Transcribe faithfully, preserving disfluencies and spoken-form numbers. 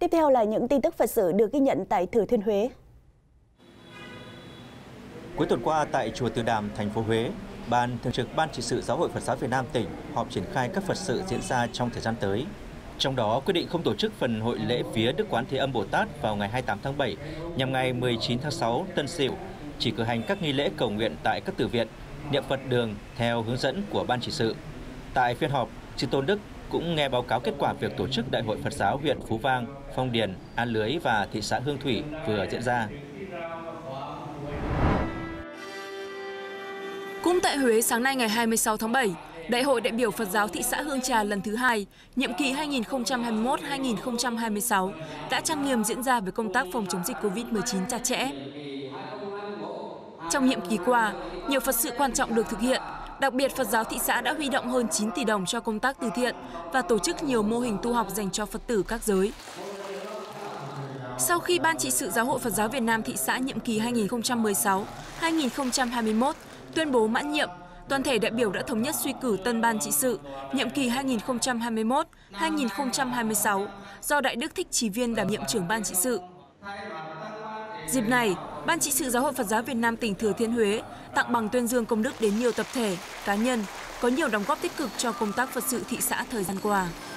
Tiếp theo là những tin tức Phật sự được ghi nhận tại Thừa Thiên Huế. Cuối tuần qua tại chùa Từ Đàm, thành phố Huế, Ban Thường trực Ban Trị sự Giáo hội Phật giáo Việt Nam tỉnh họp triển khai các Phật sự diễn ra trong thời gian tới. Trong đó quyết định không tổ chức phần hội lễ vía Đức Quán Thế Âm Bồ Tát vào ngày hai mươi tám tháng bảy nhằm ngày mười chín tháng sáu Tân Sửu, chỉ cử hành các nghi lễ cầu nguyện tại các tử viện, niệm Phật đường theo hướng dẫn của Ban Trị sự. Tại phiên họp, Chư Tôn Đức cũng nghe báo cáo kết quả việc tổ chức Đại hội Phật giáo huyện Phú Vang, Phong Điền, An Lưới và thị xã Hương Thủy vừa diễn ra. Cũng tại Huế, sáng nay ngày hai mươi sáu tháng bảy, Đại hội đại biểu Phật giáo thị xã Hương Trà lần thứ hai, nhiệm kỳ hai nghìn không trăm hai mươi mốt đến hai nghìn không trăm hai mươi sáu đã trang nghiêm diễn ra với công tác phòng chống dịch Covid mười chín chặt chẽ. Trong nhiệm kỳ qua, nhiều Phật sự quan trọng được thực hiện, đặc biệt Phật giáo thị xã đã huy động hơn chín tỷ đồng cho công tác từ thiện và tổ chức nhiều mô hình tu học dành cho Phật tử các giới. Sau khi Ban Trị sự Giáo hội Phật giáo Việt Nam thị xã nhiệm kỳ hai nghìn không trăm mười sáu đến hai nghìn không trăm hai mươi mốt tuyên bố mãn nhiệm, toàn thể đại biểu đã thống nhất suy cử tân Ban Trị sự nhiệm kỳ hai nghìn không trăm hai mươi mốt đến hai nghìn không trăm hai mươi sáu do Đại đức Thích Trì Viên đảm nhiệm trưởng Ban Trị sự. Dịp này, Ban Trị sự Giáo hội Phật giáo Việt Nam tỉnh Thừa Thiên Huế tặng bằng tuyên dương công đức đến nhiều tập thể, cá nhân có nhiều đóng góp tích cực cho công tác Phật sự thị xã thời gian qua.